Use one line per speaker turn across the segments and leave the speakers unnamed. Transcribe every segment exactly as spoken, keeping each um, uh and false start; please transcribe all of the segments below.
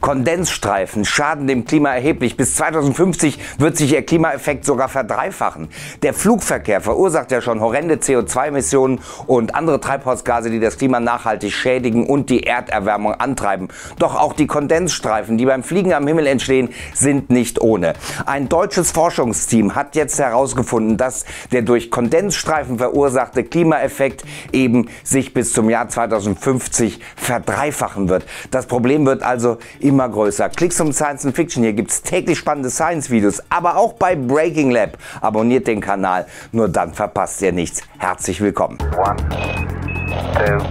Kondensstreifen schaden dem Klima erheblich. Bis zweitausendfünfzig wird sich ihr Klimaeffekt sogar verdreifachen. Der Flugverkehr verursacht ja schon horrende C O zwei Emissionen und andere Treibhausgase, die das Klima nachhaltig schädigen und die Erderwärmung antreiben. Doch auch die Kondensstreifen, die beim Fliegen am Himmel entstehen, sind nicht ohne. Ein deutsches Forschungsteam hat jetzt herausgefunden, dass der durch Kondensstreifen verursachte Klimaeffekt eben sich bis zum Jahr zweitausendfünfzig verdreifachen wird. Das Problem wird also immer größer. Klicks um Science and Fiction. Hier gibt es täglich spannende Science-Videos, aber auch bei Breaking Lab. Abonniert den Kanal, nur dann verpasst ihr nichts. Herzlich willkommen. One, two,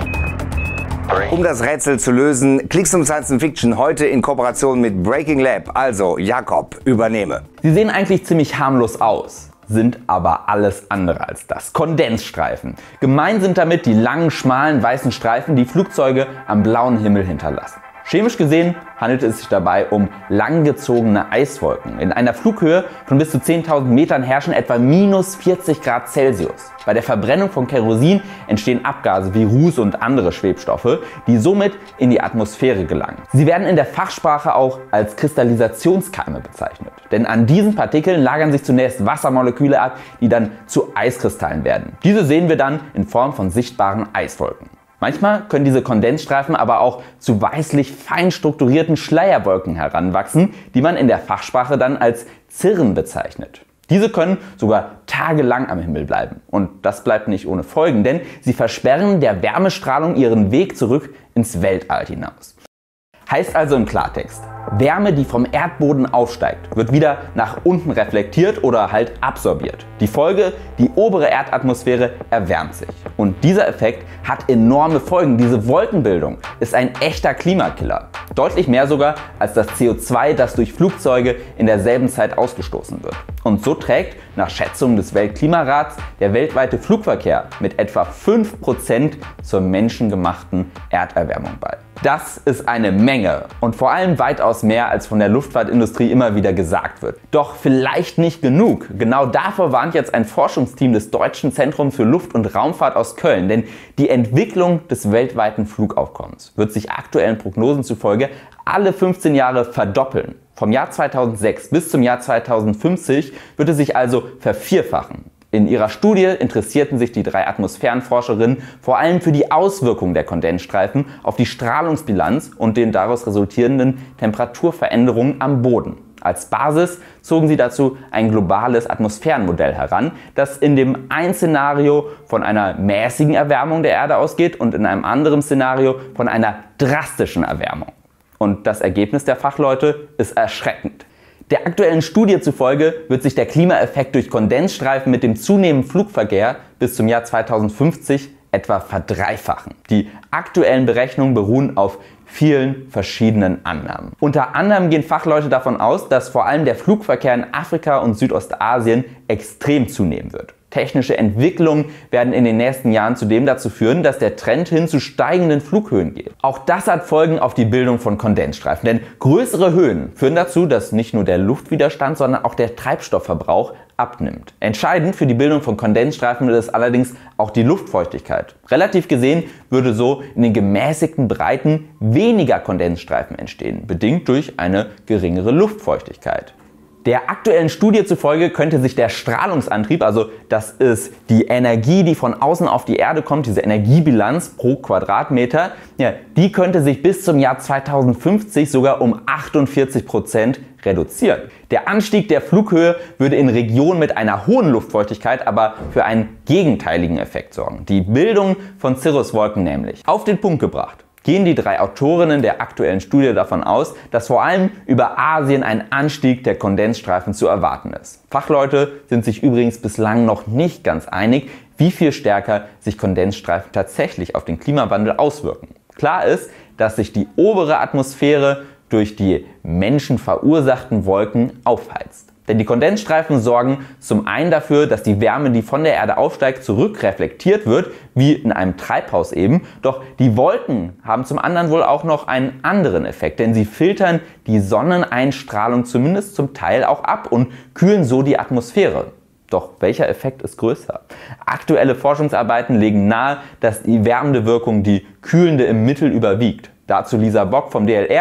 um das Rätsel zu lösen, Klicks um Science and Fiction heute in Kooperation mit Breaking Lab. Also Jakob, übernehme.
Sie sehen eigentlich ziemlich harmlos aus, sind aber alles andere als das. Kondensstreifen. Gemein sind damit die langen, schmalen, weißen Streifen, die Flugzeuge am blauen Himmel hinterlassen. Chemisch gesehen handelt es sich dabei um langgezogene Eiswolken. In einer Flughöhe von bis zu zehntausend Metern herrschen etwa minus vierzig Grad Celsius. Bei der Verbrennung von Kerosin entstehen Abgase wie Ruß und andere Schwebstoffe, die somit in die Atmosphäre gelangen. Sie werden in der Fachsprache auch als Kristallisationskeime bezeichnet. Denn an diesen Partikeln lagern sich zunächst Wassermoleküle ab, die dann zu Eiskristallen werden. Diese sehen wir dann in Form von sichtbaren Eiswolken. Manchmal können diese Kondensstreifen aber auch zu weißlich fein strukturierten Schleierwolken heranwachsen, die man in der Fachsprache dann als Cirren bezeichnet. Diese können sogar tagelang am Himmel bleiben. Und das bleibt nicht ohne Folgen, denn sie versperren der Wärmestrahlung ihren Weg zurück ins Weltall hinaus. Heißt also im Klartext: Wärme, die vom Erdboden aufsteigt, wird wieder nach unten reflektiert oder halt absorbiert. Die Folge: die obere Erdatmosphäre erwärmt sich. Und dieser Effekt hat enorme Folgen. Diese Wolkenbildung ist ein echter Klimakiller. Deutlich mehr sogar als das C O zwei, das durch Flugzeuge in derselben Zeit ausgestoßen wird. Und so trägt nach Schätzungen des Weltklimarats der weltweite Flugverkehr mit etwa fünf Prozent zur menschengemachten Erderwärmung bei. Das ist eine Menge und vor allem weitaus mehr, als von der Luftfahrtindustrie immer wieder gesagt wird. Doch vielleicht nicht genug. Genau davor warnt jetzt ein Forschungsteam des Deutschen Zentrums für Luft- und Raumfahrt aus Köln. Denn die Entwicklung des weltweiten Flugaufkommens wird sich aktuellen Prognosen zufolge alle fünfzehn Jahre verdoppeln. Vom Jahr zweitausendsechs bis zum Jahr zweitausendfünfzig wird es sich also vervierfachen. In ihrer Studie interessierten sich die drei Atmosphärenforscherinnen vor allem für die Auswirkungen der Kondensstreifen auf die Strahlungsbilanz und den daraus resultierenden Temperaturveränderungen am Boden. Als Basis zogen sie dazu ein globales Atmosphärenmodell heran, das in dem einen Szenario von einer mäßigen Erwärmung der Erde ausgeht und in einem anderen Szenario von einer drastischen Erwärmung. Und das Ergebnis der Fachleute ist erschreckend. Der aktuellen Studie zufolge wird sich der Klimaeffekt durch Kondensstreifen mit dem zunehmenden Flugverkehr bis zum Jahr zweitausendfünfzig etwa verdreifachen. Die aktuellen Berechnungen beruhen auf vielen verschiedenen Annahmen. Unter anderem gehen Fachleute davon aus, dass vor allem der Flugverkehr in Afrika und Südostasien extrem zunehmen wird. Technische Entwicklungen werden in den nächsten Jahren zudem dazu führen, dass der Trend hin zu steigenden Flughöhen geht. Auch das hat Folgen auf die Bildung von Kondensstreifen, denn größere Höhen führen dazu, dass nicht nur der Luftwiderstand, sondern auch der Treibstoffverbrauch abnimmt. Entscheidend für die Bildung von Kondensstreifen ist allerdings auch die Luftfeuchtigkeit. Relativ gesehen würde so in den gemäßigten Breiten weniger Kondensstreifen entstehen, bedingt durch eine geringere Luftfeuchtigkeit. Der aktuellen Studie zufolge könnte sich der Strahlungsantrieb, also das ist die Energie, die von außen auf die Erde kommt, diese Energiebilanz pro Quadratmeter, ja, die könnte sich bis zum Jahr zweitausendfünfzig sogar um achtundvierzig Prozent reduzieren. Der Anstieg der Flughöhe würde in Regionen mit einer hohen Luftfeuchtigkeit aber für einen gegenteiligen Effekt sorgen. Die Bildung von Cirruswolken nämlich. Auf den Punkt gebracht gehen die drei Autorinnen der aktuellen Studie davon aus, dass vor allem über Asien ein Anstieg der Kondensstreifen zu erwarten ist. Fachleute sind sich übrigens bislang noch nicht ganz einig, wie viel stärker sich Kondensstreifen tatsächlich auf den Klimawandel auswirken. Klar ist, dass sich die obere Atmosphäre durch die menschenverursachten Wolken aufheizt. Denn die Kondensstreifen sorgen zum einen dafür, dass die Wärme, die von der Erde aufsteigt, zurückreflektiert wird, wie in einem Treibhaus eben. Doch die Wolken haben zum anderen wohl auch noch einen anderen Effekt, denn sie filtern die Sonneneinstrahlung zumindest zum Teil auch ab und kühlen so die Atmosphäre. Doch welcher Effekt ist größer? Aktuelle Forschungsarbeiten legen nahe, dass die wärmende Wirkung die kühlende im Mittel überwiegt. Dazu Lisa Bock vom D L R,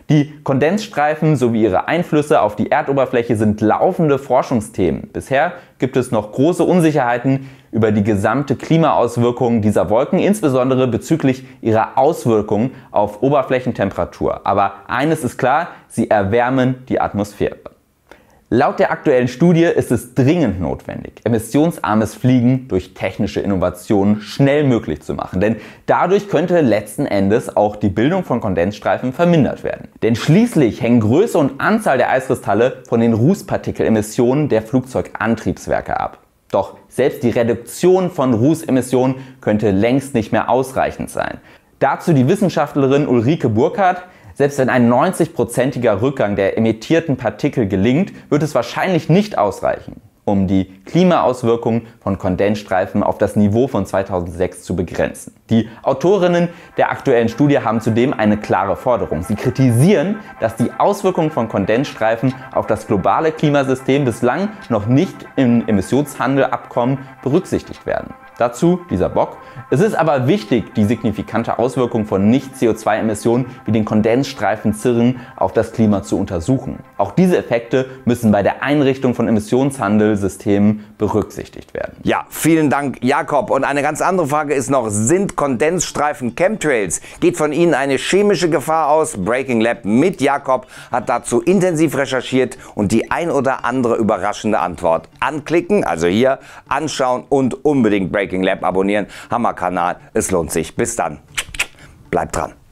Die Kondensstreifen sowie ihre Einflüsse auf die Erdoberfläche sind laufende Forschungsthemen. Bisher gibt es noch große Unsicherheiten über die gesamte Klimaauswirkung dieser Wolken, insbesondere bezüglich ihrer Auswirkungen auf Oberflächentemperatur. Aber eines ist klar, sie erwärmen die Atmosphäre. Laut der aktuellen Studie ist es dringend notwendig, emissionsarmes Fliegen durch technische Innovationen schnell möglich zu machen. Denn dadurch könnte letzten Endes auch die Bildung von Kondensstreifen vermindert werden. Denn schließlich hängen Größe und Anzahl der Eiskristalle von den Rußpartikelemissionen der Flugzeugantriebswerke ab. Doch selbst die Reduktion von Rußemissionen könnte längst nicht mehr ausreichend sein. Dazu die Wissenschaftlerin Ulrike Burkhardt: Selbst wenn ein neunzig-prozentiger Rückgang der emittierten Partikel gelingt, wird es wahrscheinlich nicht ausreichen, um die Klimaauswirkungen von Kondensstreifen auf das Niveau von zweitausendsechs zu begrenzen. Die Autorinnen der aktuellen Studie haben zudem eine klare Forderung. Sie kritisieren, dass die Auswirkungen von Kondensstreifen auf das globale Klimasystem bislang noch nicht im Emissionshandelabkommen berücksichtigt werden. Dazu dieser Bock: Es ist aber wichtig, die signifikante Auswirkung von Nicht-C O zwei Emissionen wie den Kondensstreifenzirren auf das Klima zu untersuchen. Auch diese Effekte müssen bei der Einrichtung von Emissionshandelssystemen berücksichtigt werden.
Ja, vielen Dank, Jakob. Und eine ganz andere Frage ist noch: Sind Kondensstreifen Chemtrails? Geht von ihnen eine chemische Gefahr aus? Breaking Lab mit Jakob hat dazu intensiv recherchiert und die ein oder andere überraschende Antwort. Anklicken, also hier, anschauen und unbedingt Breaking Lab abonnieren. Hammerkanal, es lohnt sich. Bis dann. Bleibt dran.